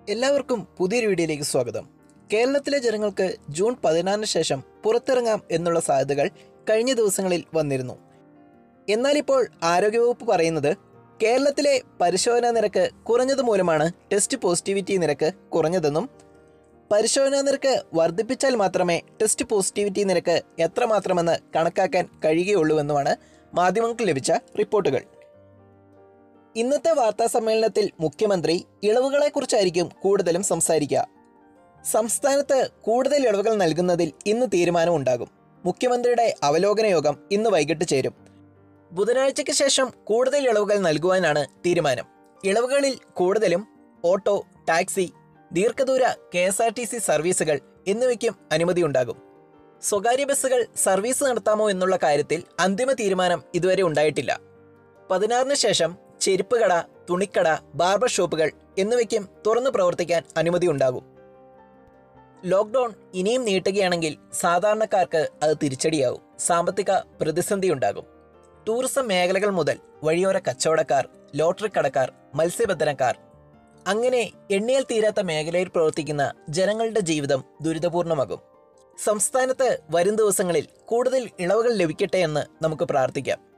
എല്ലാവർക്കും പുതിയൊരു വീഡിയോയിലേക്ക് സ്വാഗതം. കേരളത്തിലെ ജനങ്ങൾക്ക് ജൂൺ 16 ശേഷം പുറത്തിറങ്ങാം എന്നുള്ള സാധ്യതകൾ കഴിഞ്ഞ ദിവസങ്ങളിൽ വന്നിരുന്നു. എന്നാൽ ഇപ്പോൾ ആരോഗ്യവകുപ്പ് പറയുന്നത് കേരളത്തിലെ പരിശോധനാ നിരക്ക് കുറഞ്ഞത് മൂലമാണ് ടെസ്റ്റ് പോസിറ്റിവിറ്റി നിരക്ക് കുറഞ്ഞതെന്നും പരിശോധനാ നിരക്ക് വർദ്ധിപ്പിച്ചാൽ മാത്രമേ ടെസ്റ്റ് പോസിറ്റിവിറ്റി നിരക്ക് എത്രമാത്രമെന്ന് കണക്കാക്കാൻ കഴിയുകയുള്ളൂവെന്നുമാണ് മാധ്യമങ്ങൾക്ക് ലഭിച്ച റിപ്പോർട്ടുകൾ. ഇന്നത്തെ വാർത്താ സമ്മേളനത്തിൽ മുഖ്യമന്ത്രി ഇളവുകളെക്കുറിച്ചായിരിക്കും കൂടുതലും സംസാരിക്കുക. സംസ്ഥാനത്ത് കൂടുതൽ ഇളവുകൾ നൽകുന്നതിൽ ഇന്ന് തീരുമാനമുണ്ടാകും. മുഖ്യമന്ത്രിയുടെ അവലോകന യോഗം ഇന്ന് വൈകിട്ട് ചേരും. ബുധനാഴ്ചയ്ക്ക് ശേഷം കൂടുതൽ ഇളവുകൾ നൽകുവാനാണ് തീരുമാനം. ഇളവുകളിൽ കൂടുതലും ഓട്ടോ, ടാക്സി, ദീർഘദൂര KSRTC സർവീസുകൾ എന്നിവയ്ക്കും അനുമതിയുണ്ടാകും. സ്വകാര്യ ബസ്സുകൾ സർവീസ് നടത്താമോ എന്നുള്ള കാര്യത്തിൽ അന്തിമ തീരുമാനം ഇതുവരെ ഉണ്ടായിട്ടില്ല. 16 ശേഷം ചെരുപ്പ് കട, തുണിക്കട, ബാർബർ ഷോപ്പുകൾ എന്നിവയ്ക്കും തുറന്നു പ്രവർത്തിക്കാൻ അനുമതിയുണ്ടാകും. ലോക്ക്ഡൗൺ ഇനിയും നീട്ടുകയാണെങ്കിൽ സാധാരണക്കാർക്ക് അത് തിരിച്ചടിയാവും. സാമ്പത്തിക പ്രതിസന്ധി ഉണ്ടാകും. ടൂറിസം മേഖലകൾ മുതൽ വഴിയോര കച്ചവടക്കാർ, ലോട്ടറി കടക്കാർ, മത്സ്യബന്ധനക്കാർ, അങ്ങനെ എണ്ണിയാൽ തീരാത്ത മേഖലയിൽ പ്രവർത്തിക്കുന്ന ജനങ്ങളുടെ ജീവിതം ദുരിതപൂർണമാകും. സംസ്ഥാനത്ത് വരും ദിവസങ്ങളിൽ കൂടുതൽ ഇളവുകൾ ലഭിക്കട്ടെ എന്ന് നമുക്ക് പ്രാർത്ഥിക്കാം.